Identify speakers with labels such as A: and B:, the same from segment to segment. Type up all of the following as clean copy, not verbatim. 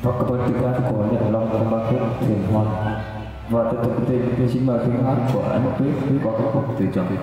A: và kepentingan của nhận lòng của ba khúc thiền hoàn và tiếp tục xin mời tiếng hát của anh Quyết có các khúc tùy chọn.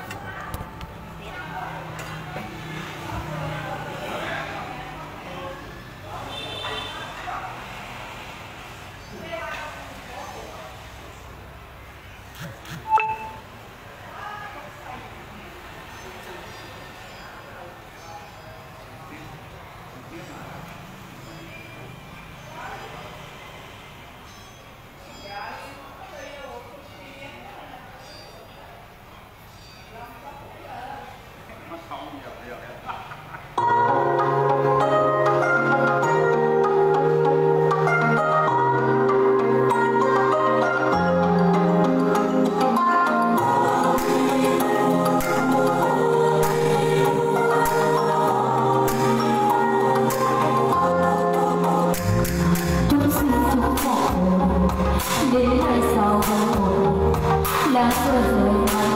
B: Đến ngày sau hồn lá rơi rơi hoa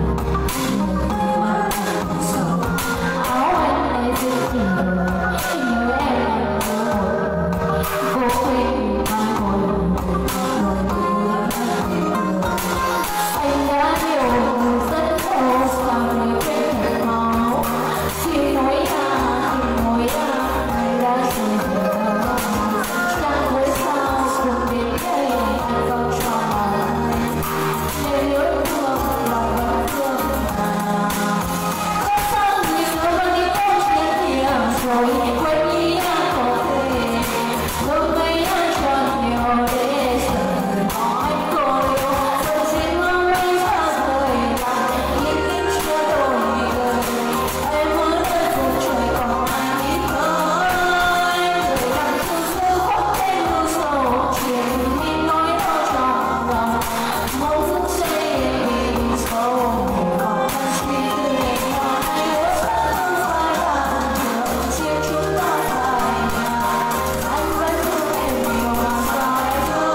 B: mà sầu áo anh ấy giữ tình đời nhớ em vô quên mai hồn anh đã hiểu rất sâu sao để quên thật máu chỉ nói anh đã rời đâu chẳng với sao cuộc đến đây anh không cho anh để nhớ thương lòng vẫn thương mà có sao nhiều vẫn đi câu chuyện kia rồi quên đi anh có thể lúc ấy anh cho nhiều để giờ nói cô yêu rồi xin mong anh xa rời làm những tiếng chưa đổi đời em muốn đời cuộc trời còn anh ít thôi rồi làm thương sự khóc thêm lưu sầu chuyện mình nói đâu trong lòng mong phút giây mình sâu mình còn đang suy tư ngày hoa hay ước sẽ không phải là điều chia chúng ta phải nhà anh vẫn thương em nhiều mà sao em thương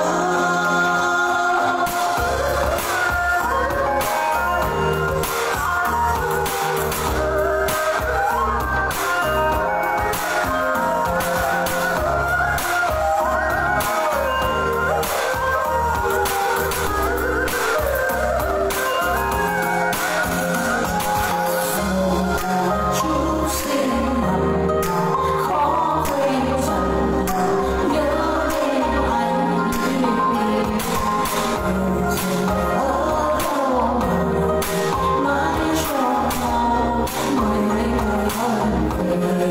B: chú xin lầm khó quên dần nhớ đến anh đi ở đâu mãi cho nhau người thân về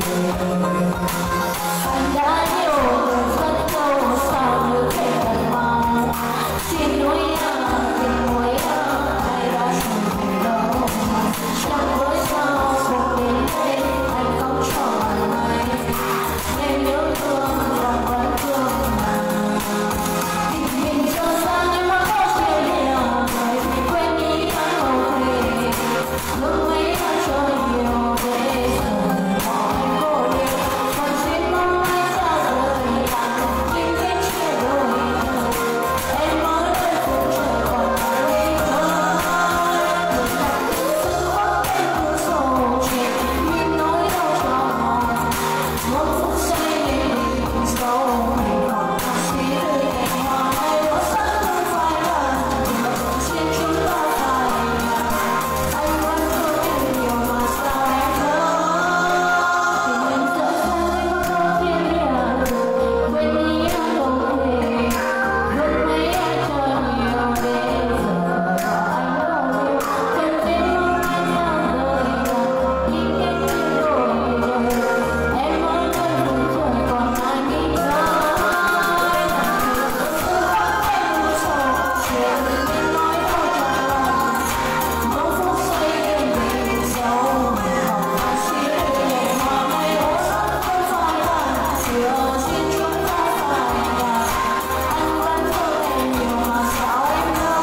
B: anh đã hiểu rất lâu sao như thế thật mong xin lỗi anh tình nuối ai đã chẳng đâu chẳng với sao cuộc đến đây anh không cho anh nên nhớ thương lòng vẫn thương mà tình mình cho ra nhưng mà có chia lìa rồi quên đi anh không thể lúc ấy anh cho nhiều để giờ hỏi cô điều còn xin mong anh xa rời làm những cái chia đôi em mới đây cuộc trời còn anh ấy thôi được đặt sự khóc em cứ sầu chuyện mình nói đâu cho lòng một phút giây mình sâu mình còn đang suy tư ngày hoa hay ước sẽ không phải là điều xin chúng ta phải nhà anh vẫn thương em nhiều mà sao em thương thì mình sẽ không có thiên địa được quên đi anh không thể lúc ấy anh cho nhiều để giờ anh không yêu cần đến mong anh xa rời làm những cái chia đôi đời em muốn đời cuộc trời còn anh nghĩ tới làm sự khóc em lưu sầu chuyện mình nói đâu trong lòng mong phút giây mình sâu mình còn đang suy tư ngày hoa hay ước sẽ không phải là điều xin chúng ta phải nhà anh vẫn thương em nhiều mà sao em thương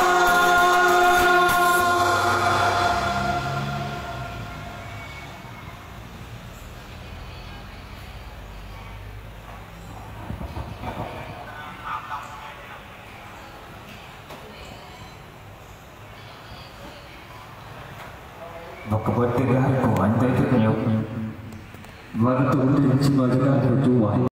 A: Và kepentingan của anh thấy rất nhiều và tôi xin mời tiếng hát của chú Bảy.